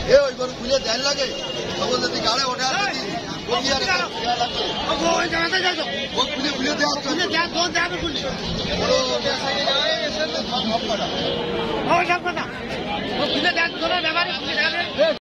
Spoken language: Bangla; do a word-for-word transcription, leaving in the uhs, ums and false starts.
এ ওই গরু খুলে দেন লাগে তখন যদি গাড়ে ওঠে আর যদি খুলে খুলে দেওয়া খুলে দেওয়া